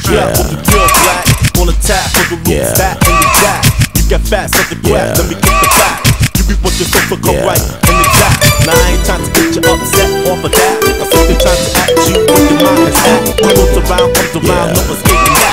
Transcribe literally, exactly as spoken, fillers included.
Yeah, hope you feel black. On the tap for the roots, fat in the jack. You get fat, so the grab, let me get the back. You be what you're supposed to come right in the jack. Now I ain't trying to get you upset off of that. I'm simply trying to act you with your mind is at. What goes around comes around, no escaping that.